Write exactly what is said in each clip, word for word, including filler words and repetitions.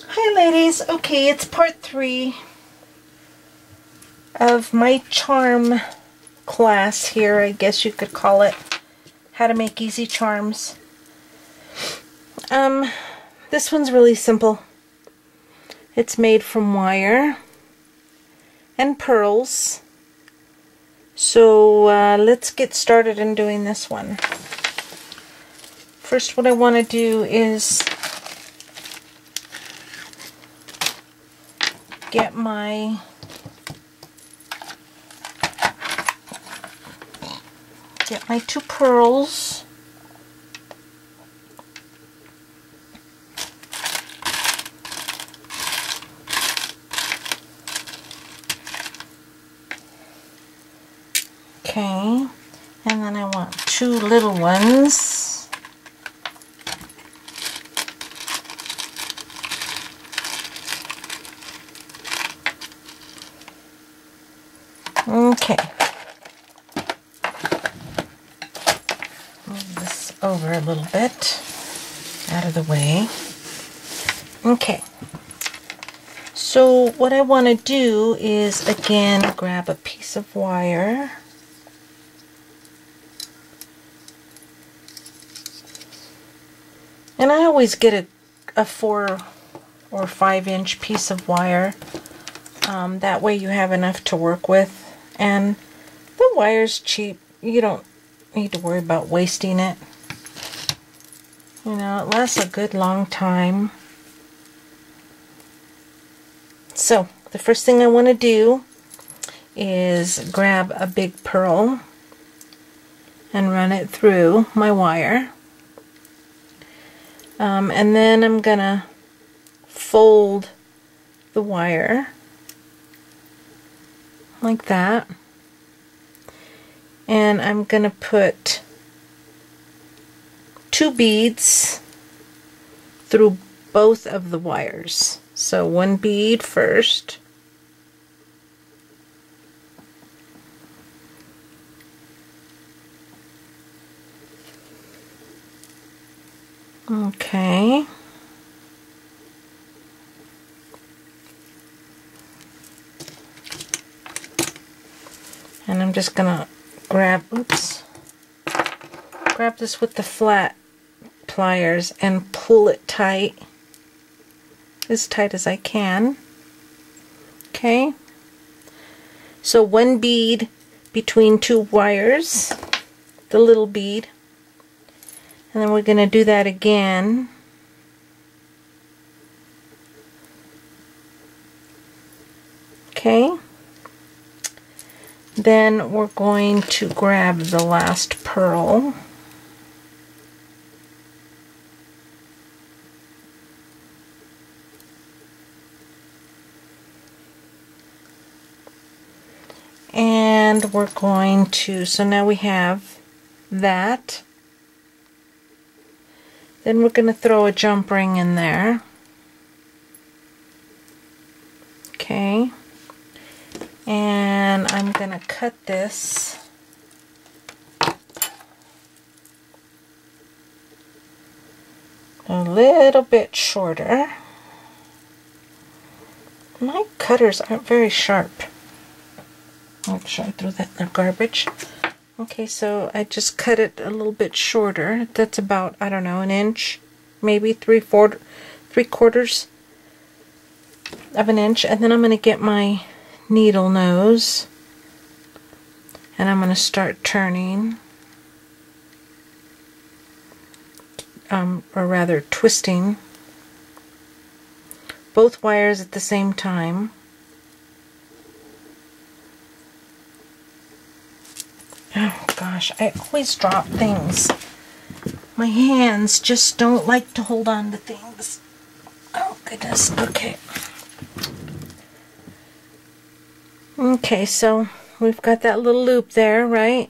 Hi ladies, okay, it's part three of my charm class here, I guess you could call it. How to make easy charms. Um, this one's really simple. It's made from wire and pearls. So uh, let's get started in doing this one. First, what I want to do is get my get my two pearls. Okay, and then I want two little ones. Okay. Move this over a little bit, out of the way. Okay. So what I want to do is, again, grab a piece of wire. And I always get a, a four or five inch piece of wire. Um, that way you have enough to work with. And the wire's cheap. You don't need to worry about wasting it. You know, it lasts a good long time. So, the first thing I want to do is grab a big pearl and run it through my wire. Um, and then I'm going to fold the wire like that. And I'm going to put two beads through both of the wires. So one bead first. Okay. And I'm just gonna grab, oops, grab this with the flat pliers and pull it tight, as tight as I can. Okay. So one bead between two wires, the little bead. And then we're going to do that again. Okay. Then we're going to grab the last pearl. And we're going to, so now we have that. Then we're going to throw a jump ring in there. Okay. And I'm going to cut this a little bit shorter. My cutters aren't very sharp. Make sure I throw that in the garbage. Okay, so I just cut it a little bit shorter. That's about, I don't know, an inch, maybe three, four, three quarters of an inch. And then I'm going to get my needle nose and I'm going to start turning, um, or rather twisting both wires at the same time. Oh gosh, I always drop things. My hands just don't like to hold on to things. Oh goodness, okay. Okay, so we've got that little loop there, right?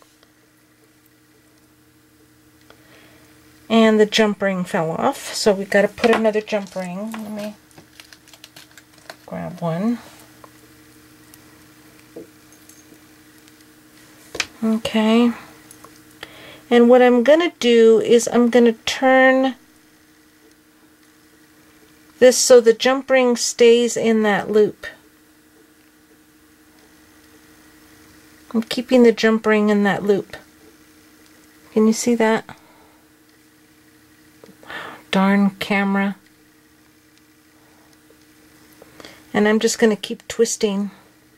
And the jump ring fell off, so we've got to put another jump ring. Let me grab one. Okay, and what I'm going to do is I'm going to turn this so the jump ring stays in that loop. I'm keeping the jump ring in that loop. Can you see that? Darn camera. And I'm just going to keep twisting.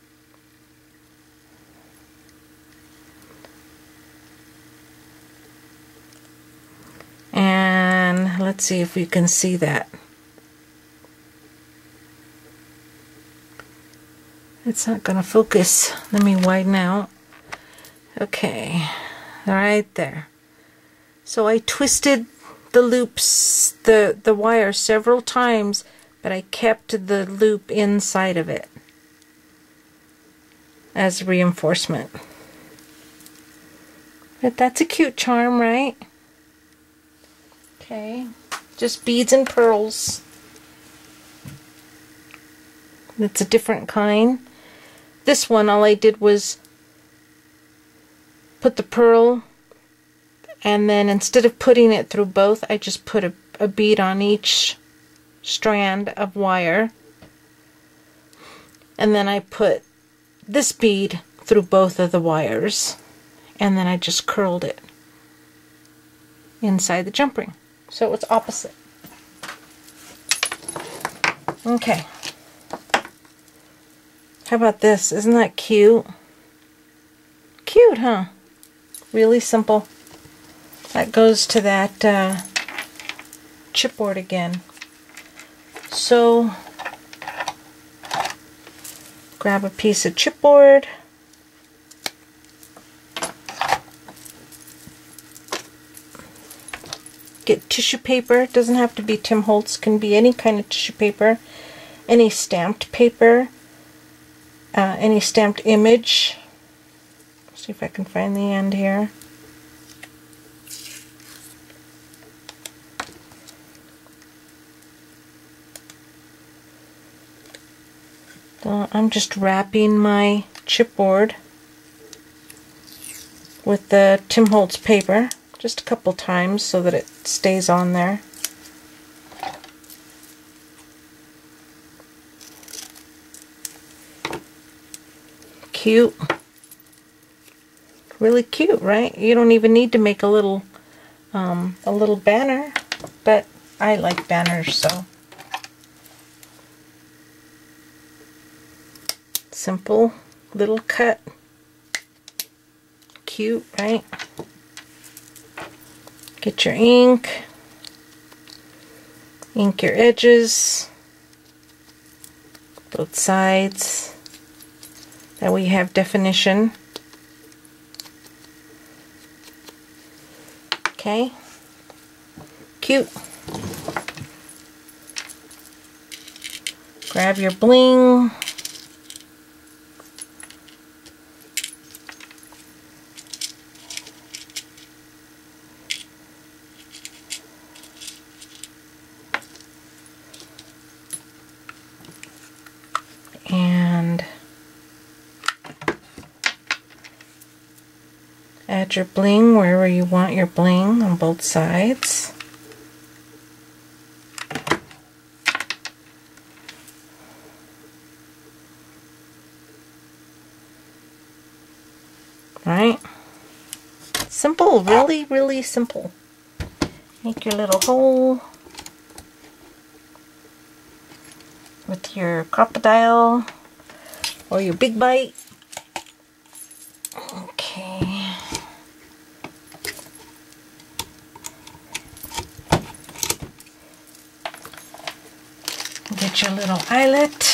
And let's see if we can see that. It's not going to focus. Let me widen out. Okay, right there. So I twisted the loops, the, the wire several times, but I kept the loop inside of it as reinforcement. But that's a cute charm, right? Okay, just beads and pearls. It's a different kind. This one, all I did was put the pearl, and then instead of putting it through both, I just put a, a bead on each strand of wire, and then I put this bead through both of the wires, and then I just curled it inside the jump ring, so it was opposite. Okay, how about this? Isn't that cute? Cute, huh? Really simple. That goes to that uh, chipboard again. So, grab a piece of chipboard. Get tissue paper. It doesn't have to be Tim Holtz. Can be any kind of tissue paper. Any stamped paper. Uh, any stamped image. See if I can find the end here. So I'm just wrapping my chipboard with the Tim Holtz paper just a couple times so that it stays on there. Cute. Really cute, right? You don't even need to make a little um, a little banner, but I like banners, so simple little cut. Cute, right? Get your ink, ink your edges, both sides. That way you have definition. Okay, cute. Grab your bling. And add your bling wherever you want your bling on both sides. Right? Simple, really, really simple. Make your little hole with your crocodile or your big bite. Okay. Get your little eyelet.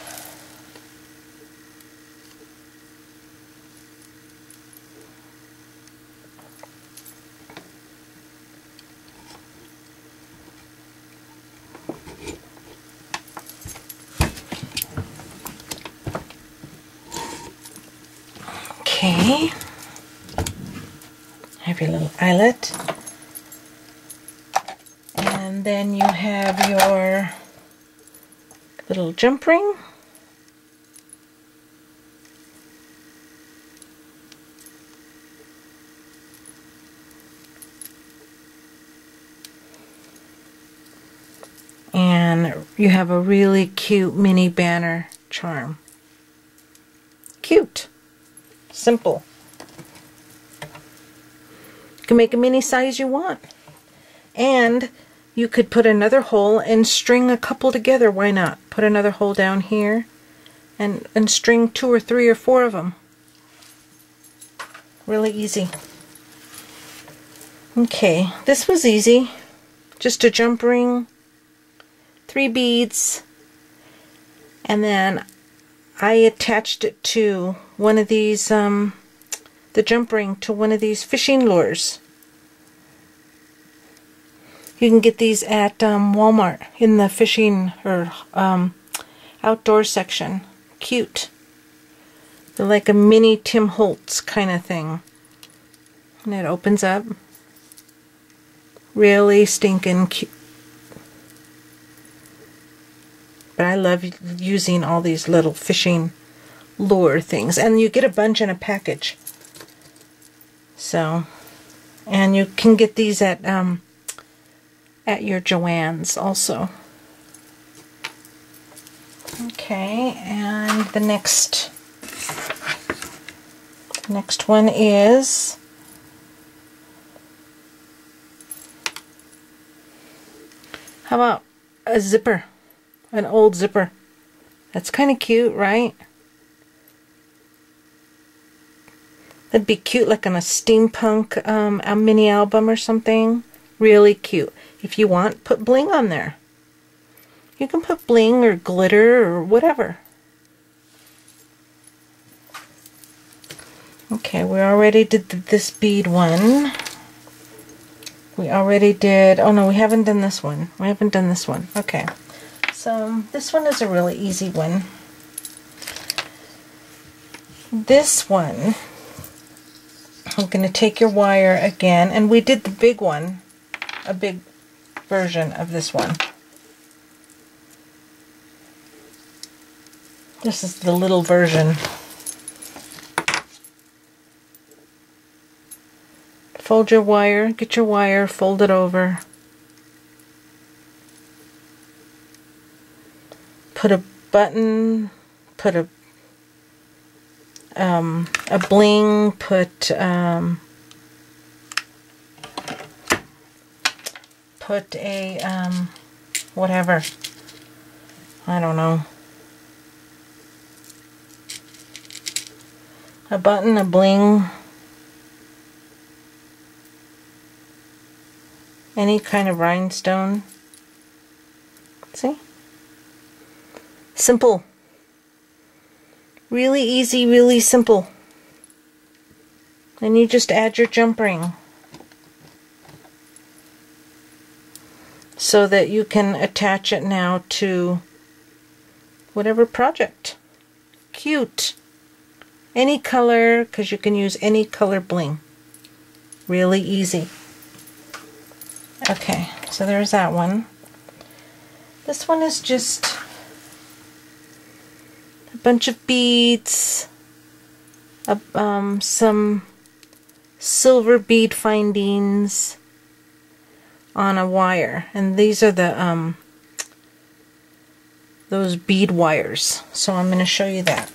Okay, have your little eyelet, and then you have your little jump ring. And and you have a really cute mini banner charm. Cute. Simple. You can make a mini size you want. And you could put another hole and string a couple together. Why not? Put another hole down here and, and string two or three or four of them. Really easy. Okay, this was easy. Just a jump ring, three beads, and then I attached it to one of these, um, the jump ring to one of these fishing lures. You can get these at um, Walmart in the fishing or um, outdoor section. Cute. They're like a mini Tim Holtz kind of thing. And it opens up. Really stinking cute. But I love using all these little fishing lure things. And you get a bunch in a package. So, and you can get these at um, at your Joann's also. Okay, and the next next one is how about a zipper, an old zipper? That's kind of cute, right? That'd be cute, like on a steampunk um, a mini album or something. Really cute. If you want, put bling on there. You can put bling or glitter or whatever. Okay, we already did the, this bead one. We already did, oh no, we haven't done this one. We haven't done this one. Okay, so this one is a really easy one. This one, I'm going to take your wire again, and we did the big one, a big version of this one. This is the little version. Fold your wire, get your wire, fold it over. Put a button, put a um, a bling, put um, put a um, whatever. I don't know. A button, a bling, any kind of rhinestone. See? Simple. Really easy, really simple. And you just add your jump ring so that you can attach it now to whatever project. Cute. Any color, because you can use any color bling. Really easy. Okay, so there's that one. This one is just a bunch of beads, a, um, some silver bead findings on a wire, and these are the um, those bead wires. So I'm going to show you that.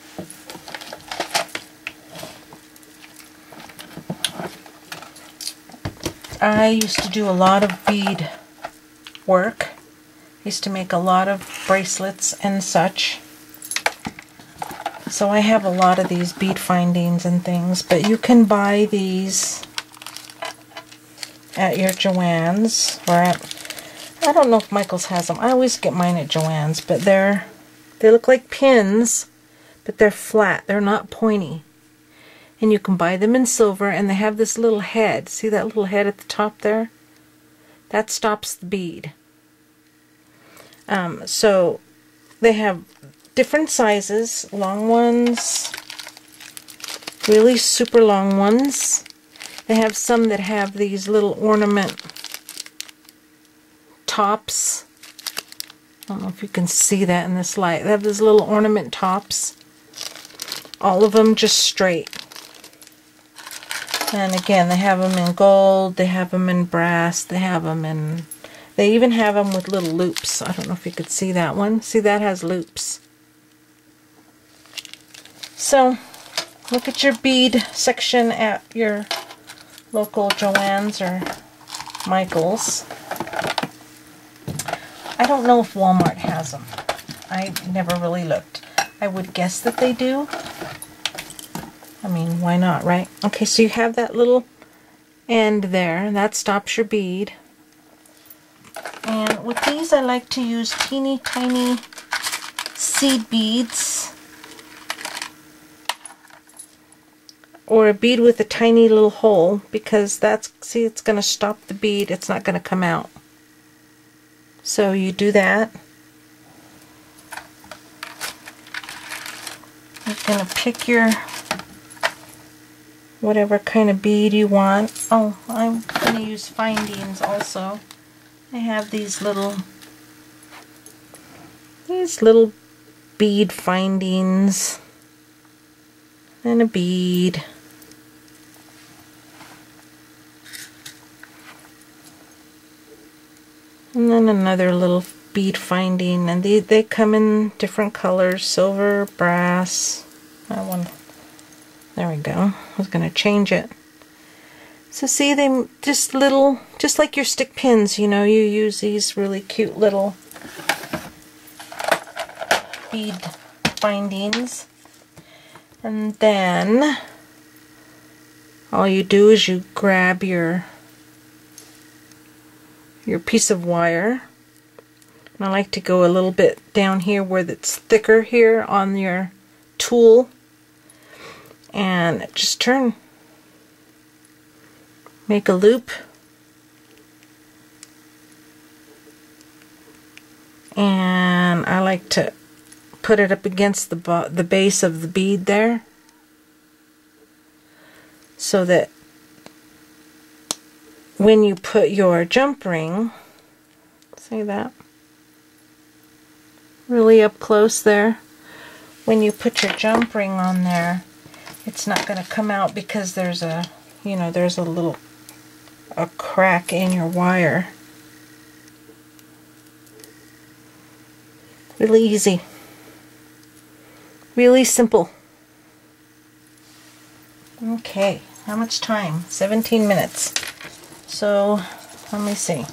I used to do a lot of bead work. I used to make a lot of bracelets and such. So I have a lot of these bead findings and things, but you can buy these at your Joann's or at, I don't know if Michael's has them. I always get mine at Joann's, but they're they look like pins, but they're flat. They're not pointy. And you can buy them in silver, and they have this little head. See that little head at the top there? That stops the bead. Um, so they have different sizes, long ones, really super long ones. They have some that have these little ornament tops. I don't know if you can see that in this light. They have these little ornament tops. All of them just straight. And again, they have them in gold, they have them in brass, they have them in They even have them with little loops. I don't know if you could see that one. See, that has loops. So, look at your bead section at your local Joann's or Michael's. I don't know if Walmart has them. I never really looked. I would guess that they do. I mean, why not, right? Okay, so you have that little end there, and that stops your bead. And with these, I like to use teeny tiny seed beads, or a bead with a tiny little hole, because that's, see, it's going to stop the bead. It's not going to come out. So you do that. You're going to pick your whatever kind of bead you want. Oh, I'm going to use findings also. I have these little these little bead findings and a bead. And then another little bead finding, and they, they come in different colors, silver, brass. That one, there we go. I was going to change it. So see, they just little, just like your stick pins, you know, you use these really cute little bead findings. And then all you do is you grab your your piece of wire. And I like to go a little bit down here where it's thicker here on your tool, and just turn. Make a loop, and I like to put it up against the bo the base of the bead there, so that when you put your jump ring, see that? Really up close there. When you put your jump ring on there, it's not going to come out because there's a, you know, there's a little a crack in your wire. Really easy. Really simple. Okay, how much time? seventeen minutes. So, let me see.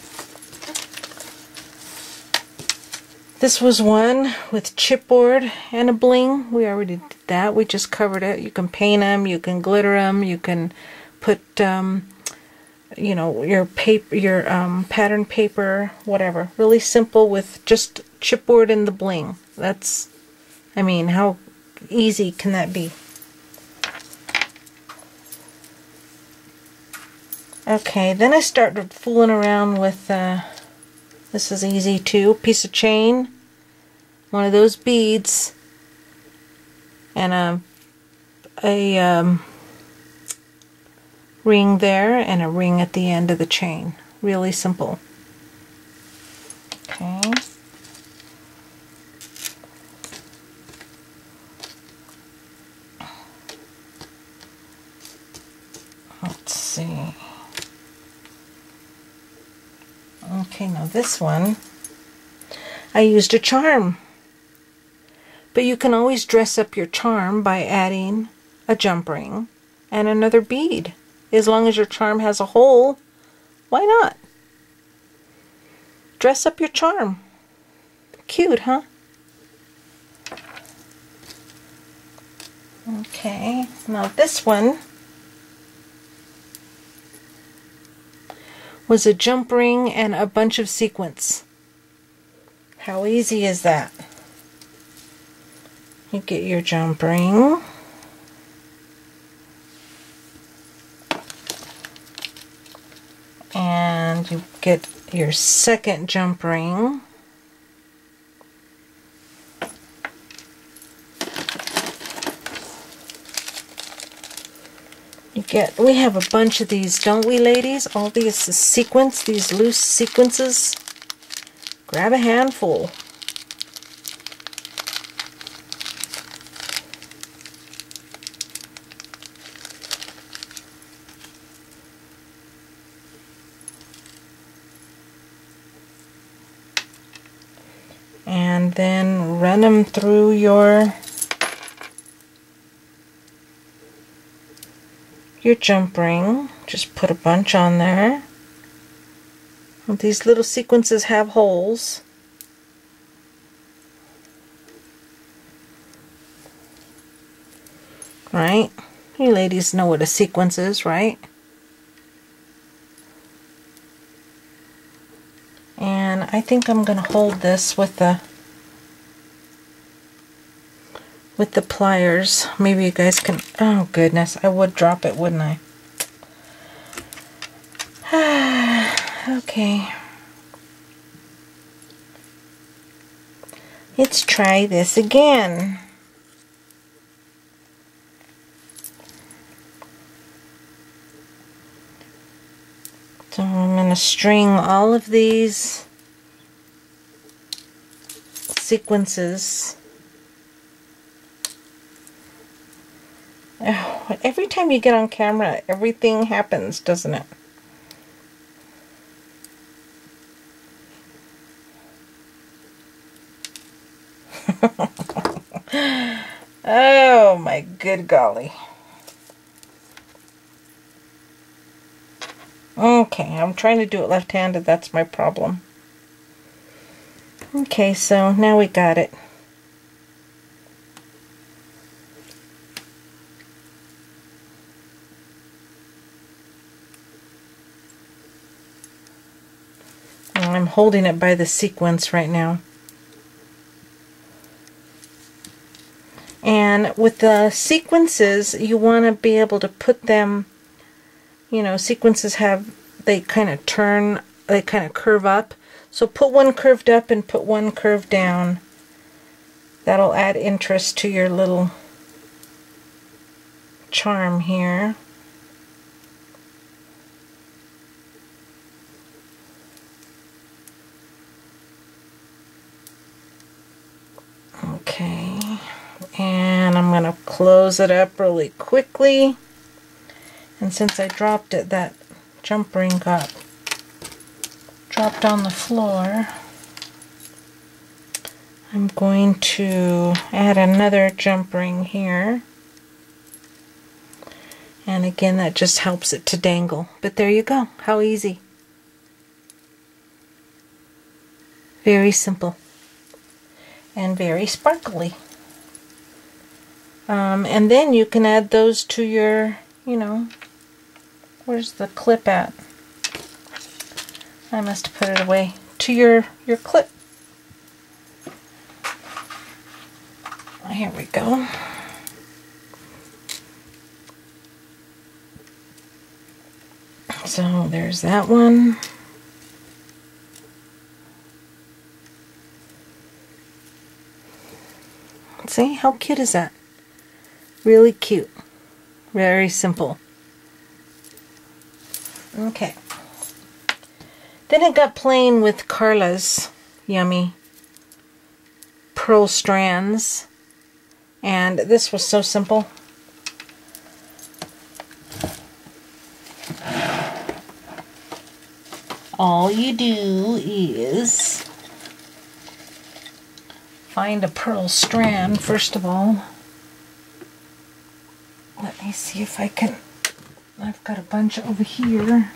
This was one with chipboard and a bling. We already did that. We just covered it. You can paint them, you can glitter them, you can put um, you know, your paper, your um, pattern paper, whatever. Really simple with just chipboard and the bling. That's, I mean, how easy can that be? Okay, then I started fooling around with, uh, this is easy too, piece of chain, one of those beads, and a, a um, ring there, and a ring at the end of the chain. Really simple. Okay. Let's see. Okay, now this one, I used a charm. But you can always dress up your charm by adding a jump ring and another bead. As long as your charm has a hole, why not? Dress up your charm. Cute, huh? Okay, now this one was a jump ring and a bunch of sequins. How easy is that? You get your jump ring. And you get your second jump ring. You get, we have a bunch of these, don't we, ladies? All these sequins, these loose sequences. Grab a handful. and then run them through your your jump ring. Just put a bunch on there. These little sequences have holes. Right? You ladies know what a sequence is, right? And I think I'm going to hold this with the with the pliers. Maybe you guys can, oh goodness, I would drop it, wouldn't I? Okay. Let's try this again. So I'm going to string all of these sequences. Oh, every time you get on camera, everything happens, doesn't it? Oh my good golly. Okay, I'm trying to do it left-handed, that's my problem. Okay, so now we got it. I'm holding it by the sequence right now. And with the sequences, you want to be able to put them, you know, sequences have, they kind of turn, they kind of curve up. So put one curved up and put one curved down. That'll add interest to your little charm here. Okay, and I'm going to close it up really quickly. And since I dropped it, that jump ring got dropped on the floor. I'm going to add another jump ring here. And again, that just helps it to dangle. But there you go. How easy. Very simple. And very sparkly. Um, and then you can add those to your, you know, where's the clip at? I must have put it away. To your, your clip. Here we go. So there's that one. See, how cute is that? Really cute. Very simple. Okay. Then I got playing with Carla's yummy pearl strands. And this was so simple. All you do is find a pearl strand, first of all. Let me see if I can, I've got a bunch over here.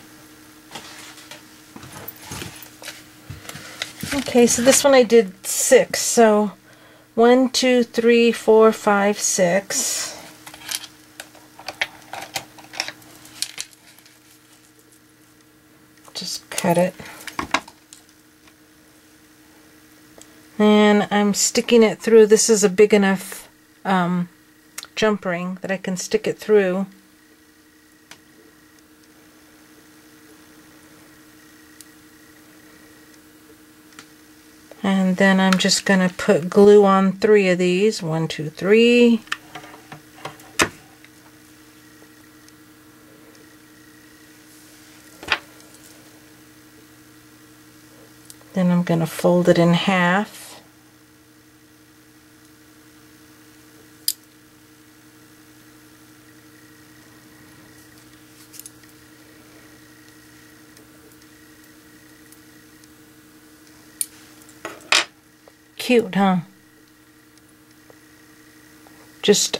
Okay, so this one I did six, so one, two, three, four, five, six. Just cut it. And I'm sticking it through. This is a big enough um, jump ring that I can stick it through. And then I'm just going to put glue on three of these. One, two, three. Then I'm going to fold it in half. Cute, huh? Just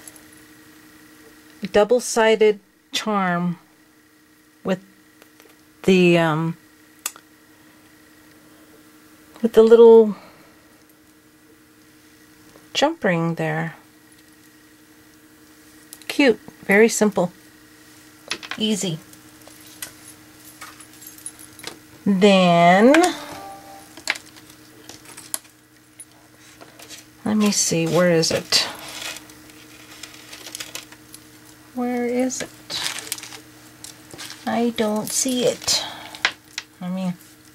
double-sided charm with the um, with the little jump ring there. Cute, very simple, easy. Then let me see, where is it? Where is it? I don't see it. I mean,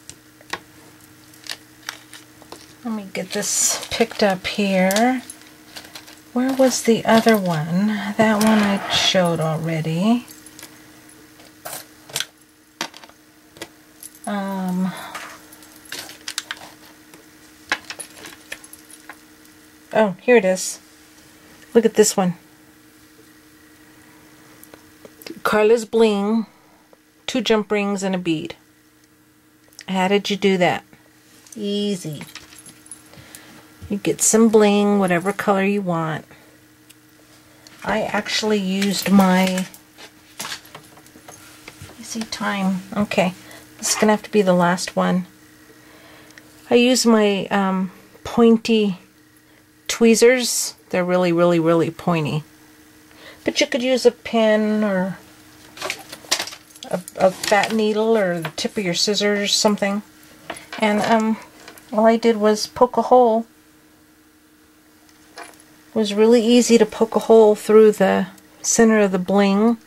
let me get this picked up here. Where was the other one? That one I showed already. Um, oh, here it is. Look at this one. Carla's Bling, two jump rings and a bead. How did you do that? Easy. You get some bling, whatever color you want. I actually used my, you see time, okay. This is going to have to be the last one. I use my um, pointy tweezers. They're really, really, really pointy. But you could use a pin or a, a fat needle or the tip of your scissors or something. And um, all I did was poke a hole. It was really easy to poke a hole through the center of the bling.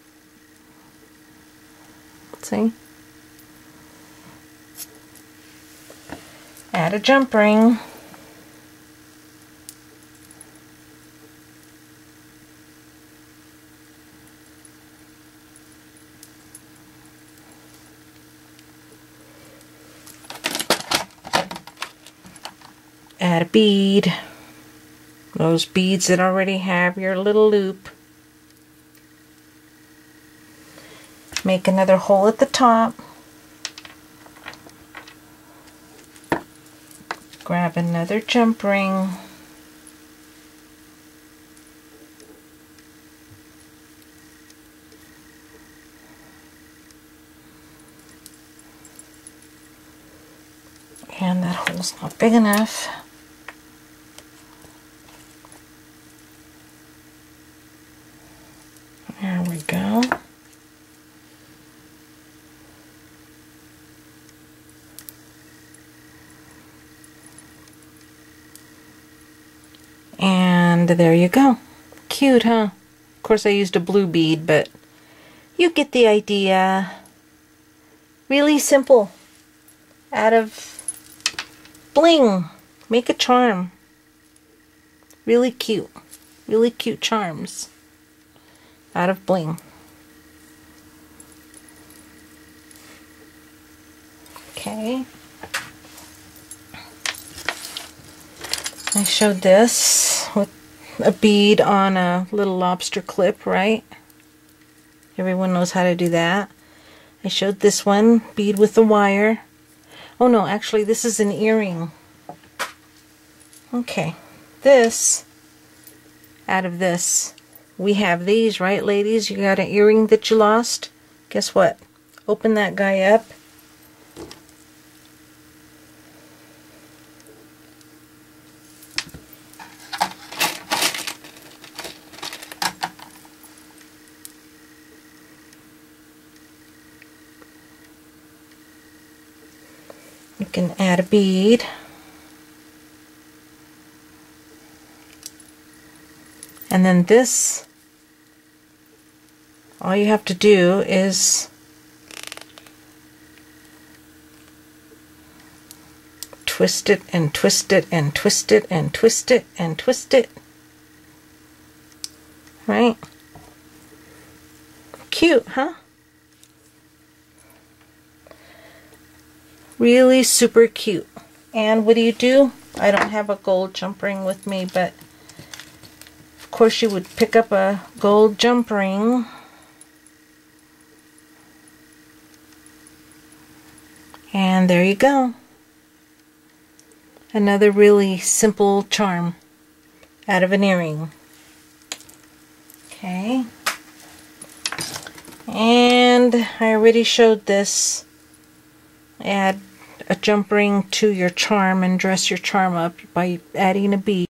See? Add a jump ring. Add a bead. Those beads that already have your little loop. Make another hole at the top. Grab another jump ring. And that hole's not big enough. There we go. And there you go. Cute, huh? Of course I used a blue bead, but you get the idea. Really simple. Out of bling. Make a charm. Really cute. Really cute charms. Out of bling. Okay. I showed this with a bead on a little lobster clip, right? Everyone knows how to do that. I showed this one, bead with a wire. Oh no, actually this is an earring. Okay, this, out of this, we have these, right ladies? You got an earring that you lost? Guess what? Open that guy up. You can add a bead. And then this, all you have to do is twist it and twist it and twist it and twist it and twist it. Right? Cute, huh? Really super cute. And what do you do? I don't have a gold jump ring with me, but of course you would pick up a gold jump ring and there you go. Another really simple charm out of an earring. Okay. And I already showed this. Add a jump ring to your charm and dress your charm up by adding a bead.